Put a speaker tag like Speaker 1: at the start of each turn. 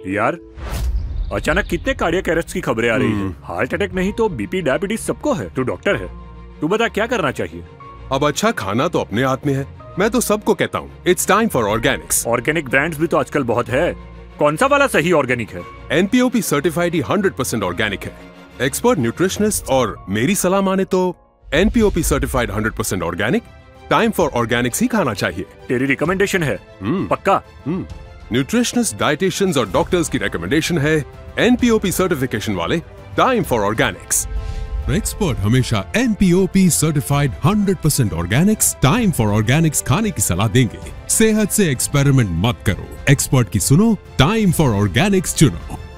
Speaker 1: यार अचानक कितने कार्डियक अरेस्ट की खबरें आ रही हैं। हार्ट अटैक नहीं तो बीपी डायबिटीज सबको है। तू डॉक्टर है, तू बता क्या करना चाहिए।
Speaker 2: अब अच्छा खाना तो अपने हाथ में है। मैं तो सबको कहता हूँ it's time for organics.
Speaker 1: Organic brands भी तो आजकल बहुत है, कौन सा वाला सही ऑर्गेनिक है?
Speaker 2: NPOP सर्टिफाइड ही 100% ऑर्गेनिक है। एक्सपर्ट न्यूट्रिशनिस्ट और मेरी सलाह माने तो NPOP certified 100% organic, time for organics ही खाना चाहिए।
Speaker 1: तेरी रिकमेंडेशन है? पक्का?
Speaker 2: न्यूट्रिशनिस्ट, डाइटिशियंस और डॉक्टर्स की रिकमेंडेशन है NPOP सर्टिफिकेशन वाले टाइम फॉर ऑर्गेनिक्स। एक्सपर्ट हमेशा NPOP certified 100% organics, time for organics खाने की सलाह देंगे। सेहत से एक्सपेरिमेंट मत करो, एक्सपर्ट की सुनो, टाइम फॉर ऑर्गेनिक्स चुनो।